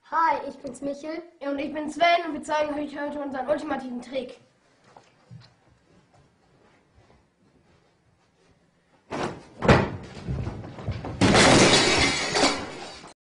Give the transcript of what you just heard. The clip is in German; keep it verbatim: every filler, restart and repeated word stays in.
Hi, ich bin's Michel. Und ich bin Sven und wir zeigen euch heute unseren ultimativen Trick.